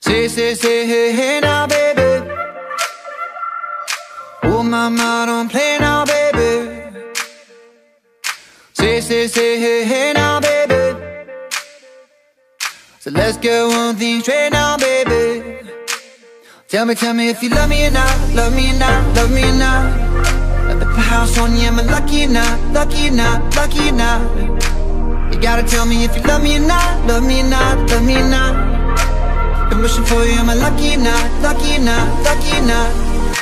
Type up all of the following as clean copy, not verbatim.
Say, hey, hey now, baby. Oh, mama, don't play now, baby. Say, hey, hey now, baby. So let's get one thing straight now, baby. Tell me if you love me or not, love me or not, love me or not. Let me put house on you, am I lucky or not, lucky or not, lucky or not? You gotta tell me if you love me or not, love me or not, love me or not. Been wishing for you, am I lucky or not, lucky or not, lucky or not?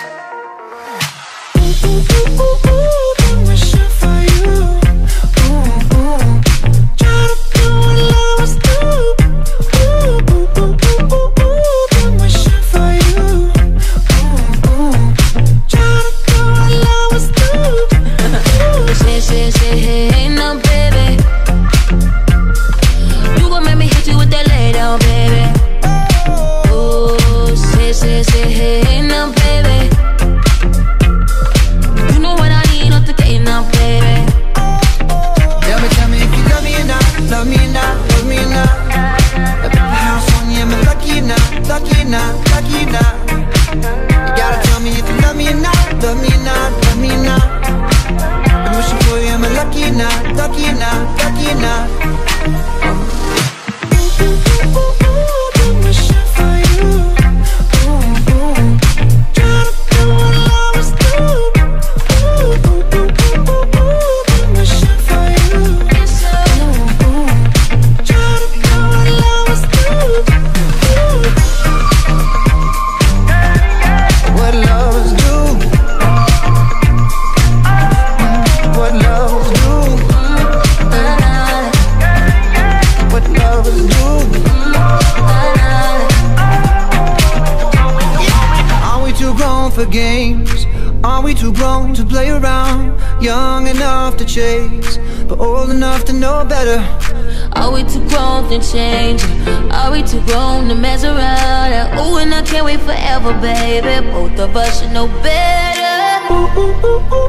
Ooh, ooh, ooh, ooh, ooh, been wishing for you. Ooh, ooh. Try to do what love was do. Ooh, ooh, ooh, ooh, ooh, ooh, been wishing for you. Ooh, ooh. Try to do what love was do. Say, hey, no, baby. You gon' make me hit you with that lay down, baby. Say, hey, now, baby. You know what I need, not the game now, baby. Tell me if you love me or not, love me or not, love me or not. Let me put a house on you, am I lucky or not, lucky or not, lucky or not? You gotta tell me if you love me or not, love me or not, love me or not. Been wishing for you, am I lucky or not, lucky or not, lucky or not? Ooh, ooh, ooh, ooh, ooh, been wishing for you. For games, are we too grown to play around? Young enough to chase, but old enough to know better. Are we too grown to change? Are we too grown to mess around? Ooh, and I can't wait forever, baby. Both of us should know better. Ooh, ooh, ooh, ooh.